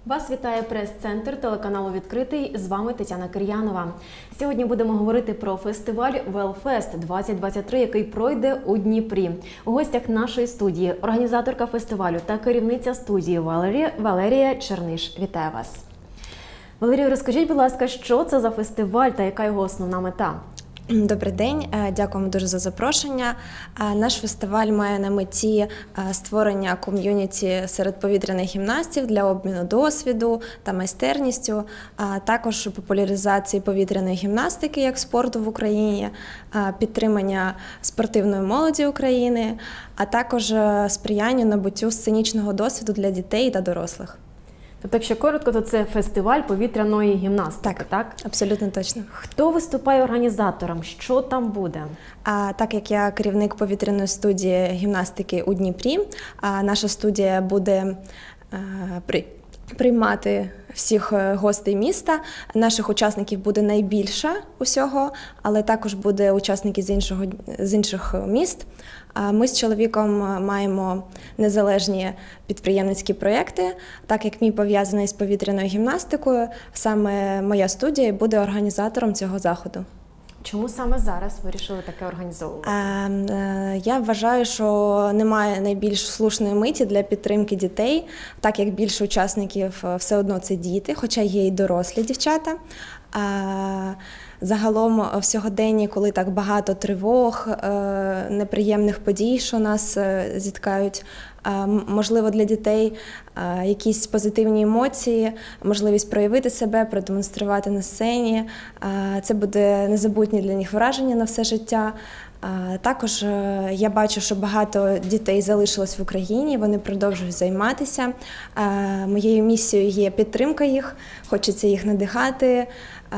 Вас вітає прес-центр телеканалу «Відкритий». З вами Тетяна Кир'янова. Сьогодні будемо говорити про фестиваль «Велфест 2023», який пройде у Дніпрі. У гостях нашої студії організаторка фестивалю та керівниця студії Валерія Черниш. Вітаю вас. Валерія, розкажіть, будь ласка, що це за фестиваль та яка його основна мета? Добрий день, дякуємо дуже за запрошення. Наш фестиваль має на меті створення ком'юніті серед повітряних гімнастів для обміну досвіду та майстерністю, а також популяризації повітряної гімнастики як спорту в Україні, підтримання спортивної молоді України, а також сприяння набуттю сценічного досвіду для дітей та дорослих. Тобто, якщо коротко, то це фестиваль повітряної гімнастики, так? Абсолютно точно. Хто виступає організатором? Що там буде? Так як я керівник повітряної студії гімнастики у Дніпрі, наша студія буде приймати всіх гостей міста. Наших учасників буде найбільше усього, але також буде учасники з інших міст. Ми з чоловіком маємо незалежні підприємницькі проєкти, так як мій пов'язаний з повітряною гімнастикою, саме моя студія буде організатором цього заходу. Чому саме зараз вирішили таке організовувати? Я вважаю, що немає найбільш слушної миті для підтримки дітей, так як більше учасників все одно це діти, хоча є і дорослі дівчата. Загалом в сьогоденні, коли так багато тривог, неприємних подій, що нас зіткають, можливо, для дітей якісь позитивні емоції, можливість проявити себе, продемонструвати на сцені. Це буде незабутні для них враження на все життя. Також я бачу, що багато дітей залишилось в Україні, вони продовжують займатися. Моєю місією є підтримка їх, хочеться їх надихати,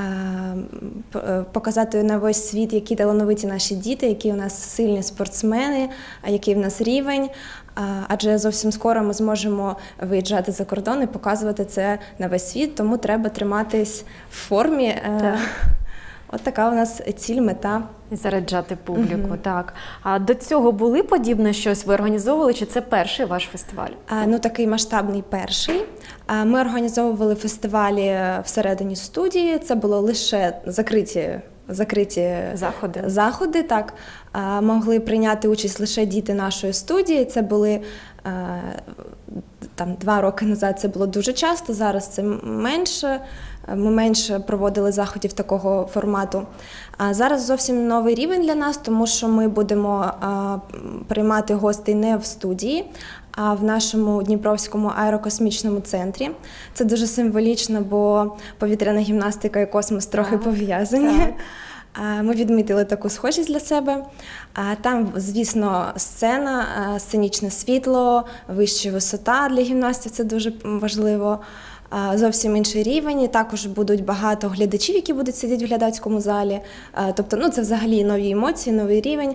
показати на весь світ, які талановиті наші діти, які у нас сильні спортсмени, який в нас рівень. Адже зовсім скоро ми зможемо виїжджати за кордон і показувати це на весь світ, тому треба триматись в формі. От така у нас ціль, мета. І заряджати публіку, так. А до цього були подібне щось? Ви організовували, чи це перший ваш фестиваль? Такий масштабний перший. Ми організовували фестивалі всередині студії, це було лише закриті заходи, так. Могли прийняти участь лише діти нашої студії, це були 2 роки назад це було дуже часто, зараз це менше. Ми менше проводили заходів такого формату. Зараз зовсім новий рівень для нас, тому що ми будемо приймати гостей не в студії, а в нашому Дніпровському аерокосмічному центрі. Це дуже символічно, бо повітряна гімнастика і космос трохи пов'язані. Ми відмітили таку схожість для себе. Там, звісно, сцена, сценічне світло, вища висота для гімнастів – це дуже важливо. Зовсім інший рівень, і також будуть багато глядачів, які будуть сидіти в глядацькому залі. Тобто, це взагалі нові емоції, новий рівень.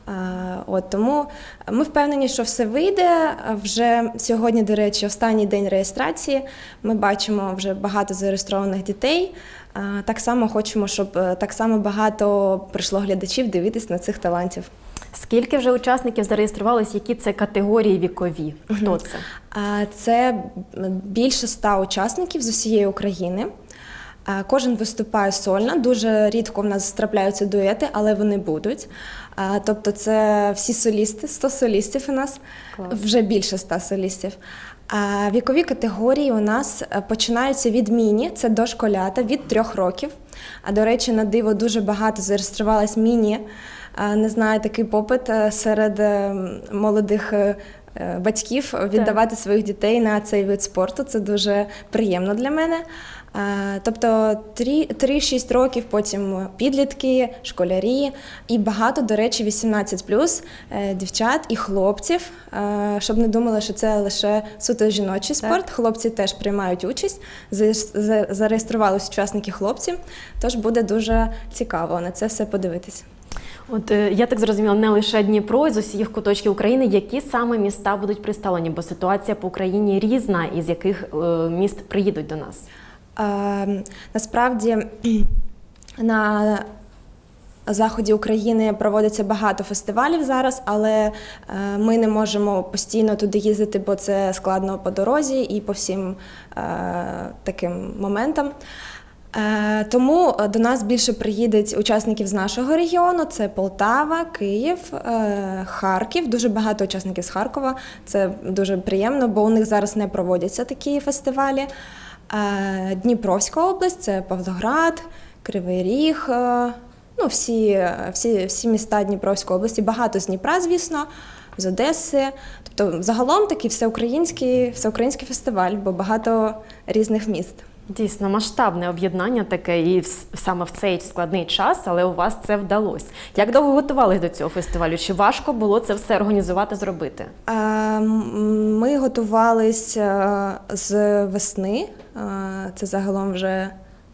Тому ми впевнені, що все вийде. Вже сьогодні, до речі, останній день реєстрації. Ми бачимо вже багато зареєстрованих дітей. Так само хочемо, щоб так само багато прийшло глядачів дивитись на цих талантів. Скільки вже учасників зареєструвалися, які це категорії вікові? Хто це? Це більше 100 учасників з усієї України. Кожен виступає сольно, дуже рідко в нас трапляються дуети, але вони будуть. Тобто це всі солісти, 100 солістів у нас, вже більше 100 солістів. Вікові категорії у нас починаються від міні, це дошколята, від 3 років. До речі, на диво дуже багато зареєструвалось міні. Не знаю, такий попит серед молодих батьків віддавати своїх дітей на цей вид спорту. Це дуже приємно для мене. Тобто 3-6 років, потім підлітки, школярі і багато, до речі, 18+, дівчат і хлопців, щоб не думали, що це лише суто жіночий спорт. Так. Хлопці теж приймають участь, зареєструвалися учасники хлопці, тож буде дуже цікаво на це все подивитись. От я так зрозуміла, не лише Дніпро, з усіх куточків України, які саме міста будуть представлені, бо ситуація по Україні різна, із яких міст приїдуть до нас? Насправді заході України проводиться багато фестивалів зараз, але ми не можемо постійно туди їздити, бо це складно по дорозі і по всім таким моментам. Тому до нас більше приїдуть учасників з нашого регіону. Це Полтава, Київ, Харків. Дуже багато учасників з Харкова. Це дуже приємно, бо у них зараз не проводяться такі фестивалі. Дніпровська область – це Павлоград, Кривий Ріг, ну, всі міста Дніпровської області. Багато з Дніпра, звісно, з Одеси. Тобто загалом такий всеукраїнський фестиваль, бо багато різних міст. Дійсно, масштабне об'єднання таке і саме в цей складний час, але у вас це вдалося. Як довго готувалися до цього фестивалю? Чи важко було це все організувати, зробити? Ми готувалися з весни, це загалом вже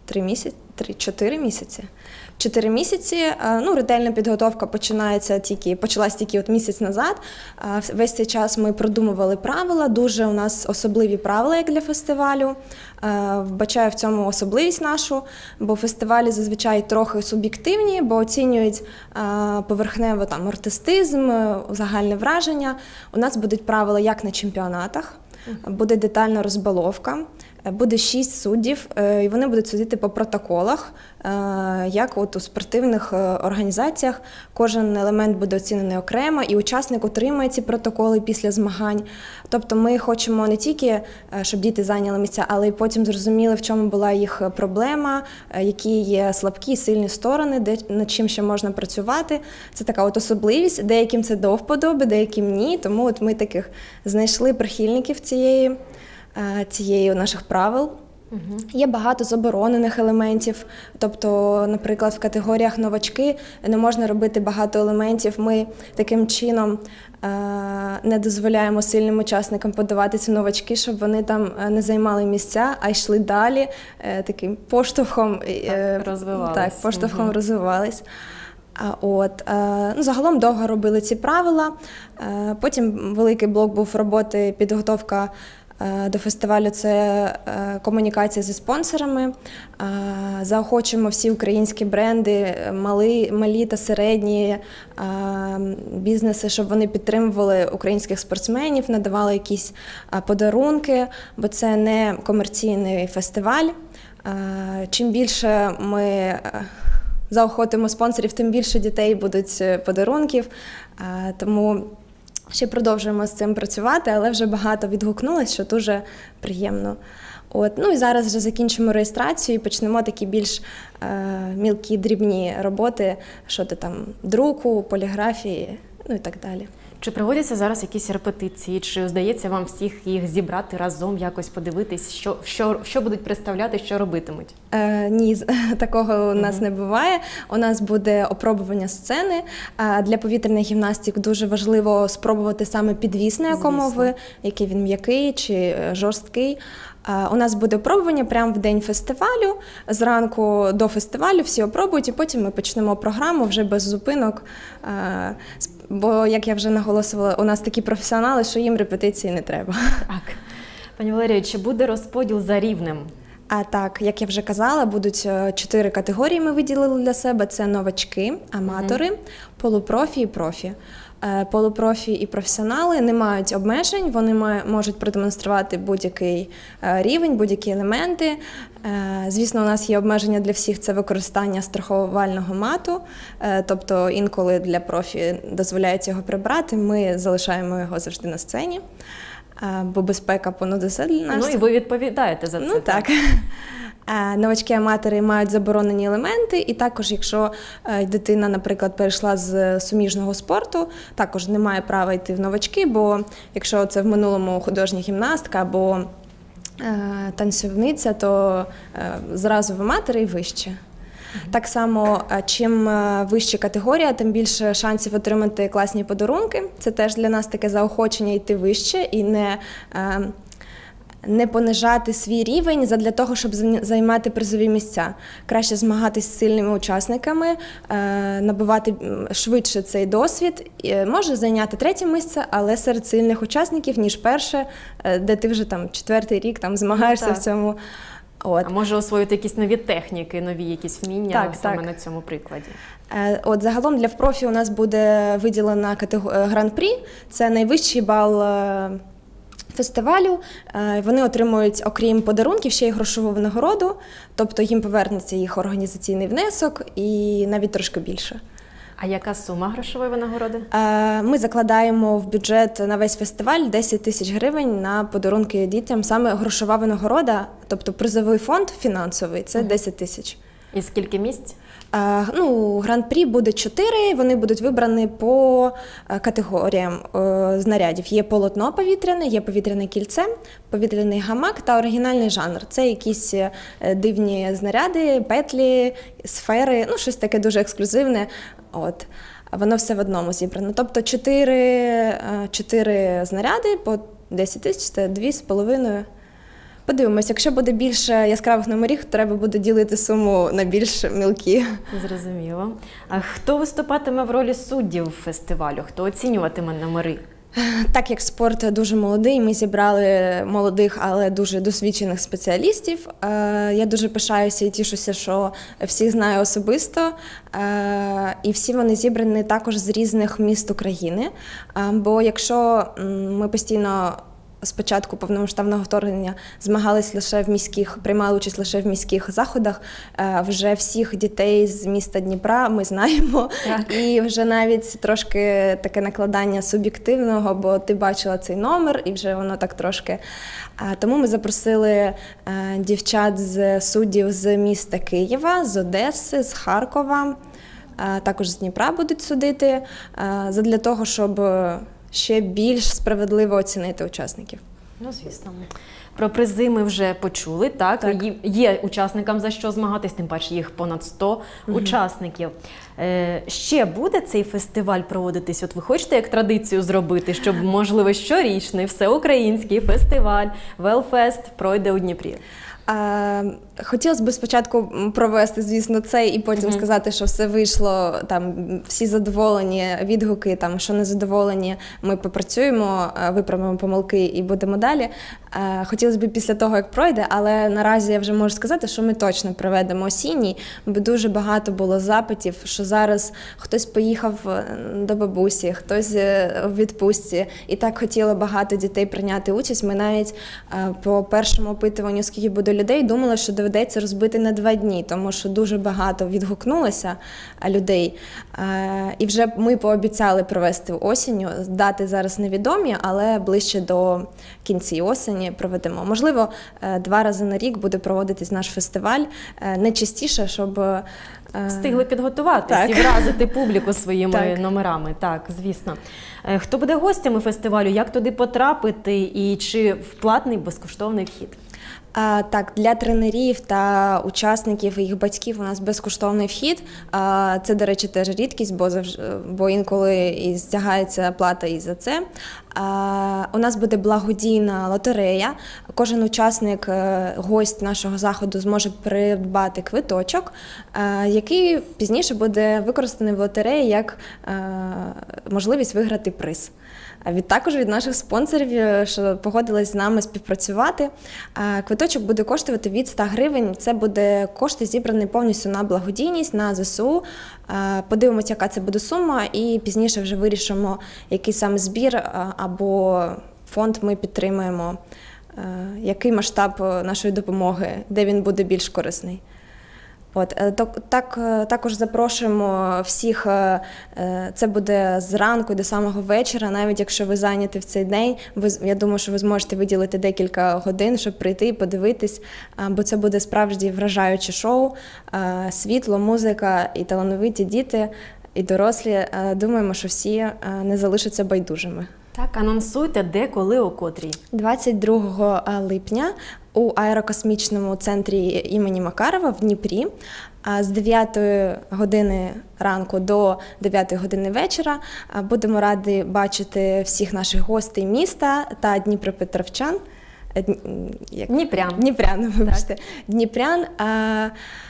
4 місяці. 4 місяці, ну, ретельна підготовка почалась тільки от місяць назад. Весь цей час ми продумували правила, дуже у нас особливі правила, як для фестивалю. Вбачаю в цьому особливість нашу, бо фестивалі зазвичай трохи суб'єктивні, бо оцінюють поверхнево там артистизм, загальне враження. У нас будуть правила як на чемпіонатах, буде детальна розбаловка. Буде 6 суддів, і вони будуть судити по протоколах, як от у спортивних організаціях. Кожен елемент буде оцінений окремо, і учасник отримає ці протоколи після змагань. Тобто ми хочемо не тільки, щоб діти зайняли місця, але й потім зрозуміли, в чому була їх проблема, які є слабкі і сильні сторони, над чим ще можна працювати. Це така от особливість, деяким це до вподоби, деяким ні. Тому от ми таких знайшли прихильників цієї наших правил. Є багато заборонених елементів, тобто, наприклад, в категоріях новачки не можна робити багато елементів. Ми таким чином не дозволяємо сильним учасникам подаватися новачки, щоб вони там не займали місця, а йшли далі, таким поштовхом розвивались. Загалом довго робили ці правила. Потім великий блок був роботи, підготовка до фестивалю – це комунікація зі спонсорами. Заохочуємо всі українські бренди, малі та середні бізнеси, щоб вони підтримували українських спортсменів, надавали якісь подарунки, бо це не комерційний фестиваль. Чим більше ми заохотимо спонсорів, тим більше дітей будуть подарунків. Тому ще продовжуємо з цим працювати, але вже багато відгукнулось, що дуже приємно. Ну і зараз вже закінчимо реєстрацію і почнемо такі більш мілкі, дрібні роботи щодо там друку, поліграфії, ну і так далі. Чи проводяться зараз якісь репетиції, чи здається вам всіх їх зібрати разом, якось подивитись, що будуть представляти, що робитимуть? Ні, такого у нас не буває. У нас буде опробування сцени. Для повітряних гімнастик дуже важливо спробувати саме підвіс, на якому який він м'який чи жорсткий. У нас буде опробування прямо в день фестивалю, зранку до фестивалю всі опробують, і потім ми почнемо програму вже без зупинок. Бо, як я вже наголосила, у нас такі професіонали, що їм репетиції не треба. Так. Пані Валерію, чи буде розподіл за рівнем? Так, як я вже казала, будуть 4 категорії ми виділили для себе. Це новачки, аматори, полупрофі і профі. Полупрофі і професіонали не мають обмежень, вони можуть продемонструвати будь-який рівень, будь-які елементи. Звісно, у нас є обмеження для всіх – це використання страховального мату, тобто інколи для профі дозволяється його прибрати, ми залишаємо його завжди на сцені, бо безпека понад усе для нас. Ну і ви відповідаєте за це. Ну так. Новачки-аматори мають заборонені елементи, і також, якщо дитина, наприклад, перейшла з суміжного спорту, також не має права йти в новачки, бо якщо це в минулому художня гімнастка або танцівниця, то зразу в аматори і вище. Так само, чим вища категорія, тим більше шансів отримати класні подарунки. Це теж для нас таке заохочення йти вище і не понижати свій рівень задля того, щоб займати призові місця. Краще змагатися з сильними учасниками, набувати швидше цей досвід. Може зайняти 3-е місце, але серед сильних учасників, ніж перше, де ти вже там 4-й рік там змагаєшся в цьому. От. А може освоїти якісь нові техніки, нові якісь вміння Так, саме так. на цьому прикладі? От загалом для профі у нас буде виділена гран-прі, це найвищий бал фестивалю. Вони отримують, окрім подарунків, ще й грошову винагороду, тобто їм повернеться їх організаційний внесок і навіть трошки більше. А яка сума грошової винагороди? Ми закладаємо в бюджет на весь фестиваль 10 тисяч гривень на подарунки дітям, саме грошова винагорода, тобто призовий фонд фінансовий, це 10 тисяч. І скільки місць? Гран-прі буде 4, вони будуть вибрані по категоріям знарядів. Є полотно повітряне, є повітряне кільце, повітряний гамак та оригінальний жанр. Це якісь дивні знаряди, петлі, сфери, щось таке дуже ексклюзивне. От. Воно все в одному зібрано. Тобто 4 знаряди по 10 тисяч, це 2,5. Подивимось, якщо буде більше яскравих номерів, треба буде ділити суму на більш мілкі. Зрозуміло. А хто виступатиме в ролі суддів фестивалю? Хто оцінюватиме номери? Так як спорт дуже молодий, ми зібрали молодих, але дуже досвідчених спеціалістів. Я дуже пишаюся і тішуся, що всіх знаю особисто. І всі вони зібрані також з різних міст України. Бо якщо ми постійно спочатку повномасштабного вторгнення змагались лише в міських, приймали участь лише в міських заходах, вже всіх дітей з міста Дніпра ми знаємо. Так. І вже навіть трошки таке накладання суб'єктивного, бо ти бачила цей номер, і вже воно так трошки. Тому ми запросили дівчат з суддів з міста Києва, з Одеси, з Харкова, також з Дніпра будуть судити, задля того, щоб ще більш справедливо оцінити учасників. Звісно. Про призи ми вже почули, так? Є учасникам за що змагатись, тим паче їх понад 100 учасників. Ще буде цей фестиваль проводитись? От ви хочете як традицію зробити, щоб, можливо, щорічний всеукраїнський фестиваль Велфест пройде у Дніпрі? Хотілося б спочатку провести, звісно, це і потім сказати, що все вийшло, там всі задоволені, відгуки, там що не задоволені, ми попрацюємо, виправимо помилки і будемо далі. Хотілося б після того, як пройде, але наразі я вже можу сказати, що ми точно проведемо осінній, бо дуже багато було запитів, що зараз хтось поїхав до бабусі, хтось в відпустці, і так хотіло багато дітей прийняти участь. Ми навіть по першому опитуванню, скільки буде людей, думали, що доведеться розбити на 2 дні, тому що дуже багато відгукнулося людей. І вже ми пообіцяли провести осінню. Дати зараз невідомі, але ближче до кінці осені проведемо. Можливо, 2 рази на рік буде проводитись наш фестиваль. Не частіше, щоб встигли підготуватись і вразити публіку своїми номерами. Так, звісно. Хто буде гостями фестивалю, як туди потрапити і чи платний безкоштовний вхід? Так, для тренерів та учасників і їх батьків у нас безкоштовний вхід. Це, до речі, теж рідкість, бо інколи і стягається плата і за це. У нас буде благодійна лотерея. Кожен учасник, гость нашого заходу зможе придбати квиточок, який пізніше буде використаний в лотереї як можливість виграти приз. Також від наших спонсорів, що погодились з нами співпрацювати. Квиточок буде коштувати від 100 гривень. Це буде кошти зібрані повністю на благодійність, на ЗСУ. Подивимося, яка це буде сума, і пізніше вже вирішимо, який саме збір або фонд ми підтримуємо, який масштаб нашої допомоги, де він буде більш корисний. Також запрошуємо всіх, це буде зранку до самого вечора, навіть якщо ви зайняті в цей день, я думаю, що ви зможете виділити декілька годин, щоб прийти і подивитись, бо це буде справді вражаюче шоу, світло, музика і талановиті діти, і дорослі. Думаємо, що всі не залишаться байдужими. Так, анонсуйте, де, коли, о котрій. 22 липня у аерокосмічному центрі імені Макарова в Дніпрі з 9 години ранку до 9 години вечора. Будемо раді бачити всіх наших гостей міста та дніпропетровчан. Дніпрян. Дніпрян, вибачте. Дніпрян.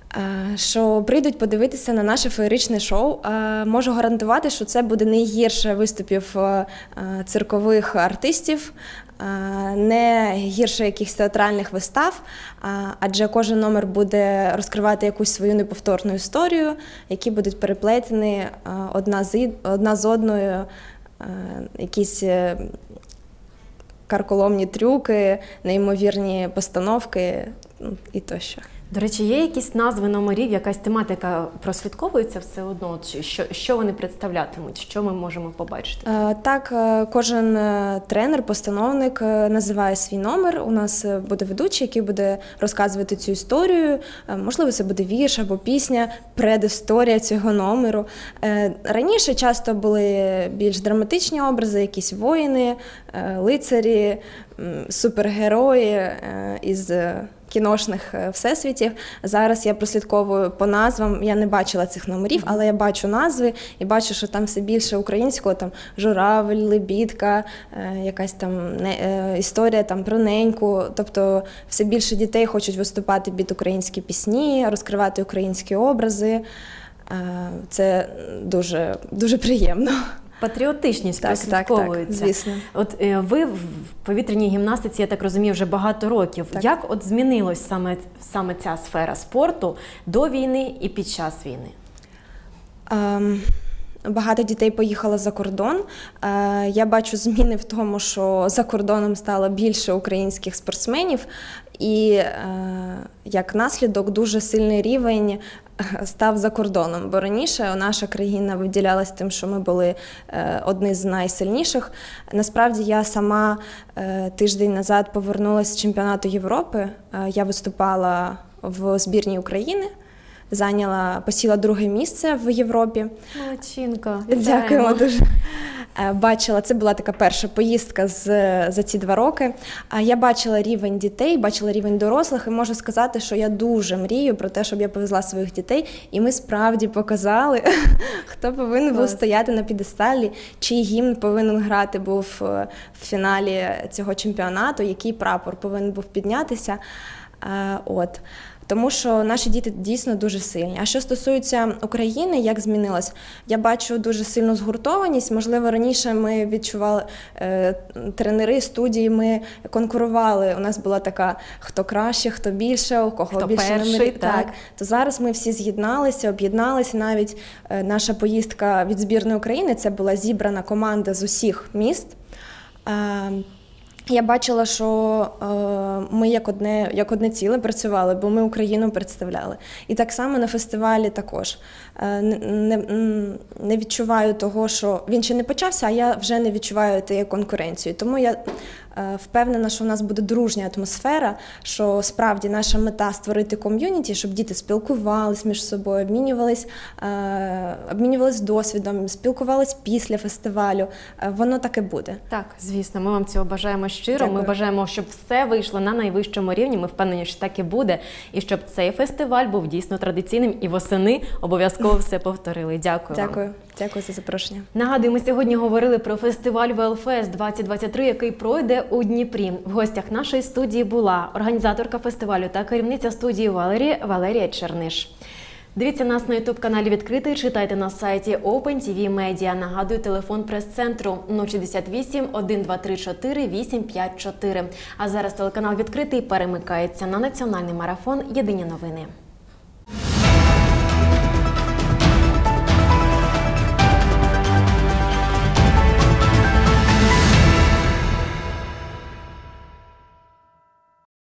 Що прийдуть подивитися на наше феєричне шоу. Можу гарантувати, що це буде не гірше виступів циркових артистів, не гірше якихось театральних вистав, адже кожен номер буде розкривати якусь свою неповторну історію, які будуть переплетені одна з одною, якісь карколомні трюки, неймовірні постановки і тощо. До речі, є якісь назви номерів, якась тематика прослідковується все одно? От що вони представлятимуть, що ми можемо побачити? Так, кожен тренер, постановник називає свій номер. У нас буде ведучий, який буде розказувати цю історію. Можливо, це буде вірш або пісня, предісторія цього номеру. Раніше часто були більш драматичні образи, якісь воїни, лицарі, супергерої із кіношних всесвітів. Зараз я прослідковую по назвам, я не бачила цих номерів, але я бачу назви і бачу, що там все більше українського, там журавль, лебідка, якась там історія там про неньку, тобто все більше дітей хочуть виступати під українські пісні, розкривати українські образи. Це дуже, дуже приємно. Патріотичність прослідковується. Так, звісно. От ви в повітряній гімнастиці, я так розумію, вже багато років. Так. Як от змінилась саме ця сфера спорту до війни і під час війни? Багато дітей поїхало за кордон. Я бачу зміни в тому, що за кордоном стало більше українських спортсменів, і як наслідок дуже сильний рівень став за кордоном, бо раніше наша країна виділялась тим, що ми були одні з найсильніших. Насправді я сама тиждень назад повернулася з чемпіонату Європи. Я виступала в збірній України, посіла друге місце в Європі. Молодчинка, дякуємо дуже. Бачила, це була така перша поїздка за ці 2 роки. Я бачила рівень дітей, бачила рівень дорослих і можу сказати, що я дуже мрію про те, щоб я повезла своїх дітей. І ми справді показали, хто повинен був стояти на п'єдесталі, чий гімн повинен грати був в фіналі цього чемпіонату, який прапор повинен був піднятися. Тому що наші діти дійсно дуже сильні. А що стосується України, як змінилось? Я бачу дуже сильну згуртованість. Можливо, раніше ми відчували, тренери, студії, ми конкурували. У нас була така, хто краще, хто більше, у кого хто більше номерів. Так. То зараз ми всі з'єдналися, об'єдналися. Навіть наша поїздка від збірної України, це була зібрана команда з усіх міст. Я бачила, що ми як одне ціле працювали, бо ми Україну представляли. І так само на фестивалі також. Не відчуваю того, що він ще не почався, а я вже не відчуваю тієї конкуренції. Тому я впевнена, що в нас буде дружня атмосфера, що справді наша мета – створити ком'юніті, щоб діти спілкувались між собою, обмінювались досвідом, спілкувались після фестивалю. Воно так і буде. Так, звісно, ми вам цього бажаємо щиро. Дякую. Ми бажаємо, щоб все вийшло на найвищому рівні. Ми впевнені, що так і буде. І щоб цей фестиваль був дійсно традиційним і восени обов'язково все повторили. Дякую вам. Дякую. Дякую за запрошення. Нагадую, ми сьогодні говорили про фестиваль Велфест 2023, який пройде у Дніпрі. В гостях нашої студії була організаторка фестивалю та керівниця студії Валерія Черниш. Дивіться нас на YouTube-каналі «Відкритий», читайте на сайті OpenTV Media. Нагадую, телефон прес-центру 068 1234 854. А зараз телеканал «Відкритий» перемикається на національний марафон «Єдині новини».